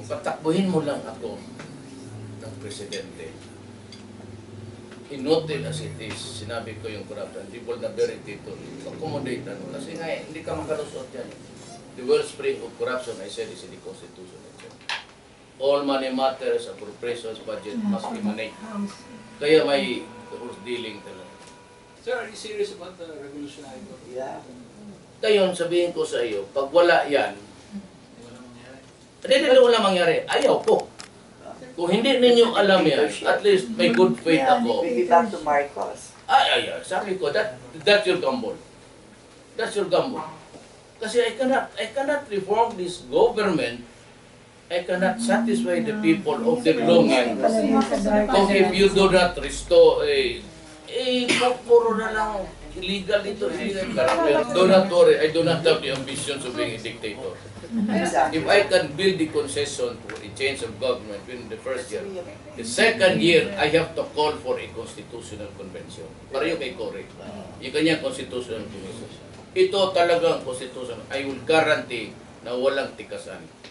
patakbuhin mo lang ako ng presidente. Inote as it is, sinabi ko yung corruption, di vulnerability to accommodate ano. Kasi nga hindi ka makalusot yan. The wellspring of corruption, I said, is in the Constitution. All money matters, appropriations, budget must emanate. Kaya may dealing talaga. Sir, are you serious about the revolutionary code? Yeah. Ngayon, sabihin ko sa iyo, pag wala yan, hindi wala mangyari. Ayaw po. Kung hindi ninyo alam yan, at least may good faith ako. Maybe back to Marcos. Ay, sabi ko, that's your gamble. That's your gamble. Kasi I cannot reform this government. I cannot satisfy the people of their longing. Kung if you do not restore, puro na lang illegal dito, illegal. Do not worry, I do not have the ambitions of being a dictator. If I can build the concession for a change of government within the first year, the second year, I have to call for a constitutional convention. Pareho kay Cory. Yung kanyang constitutional convention. Ito talagang constitution. I will guarantee na walang tikasan.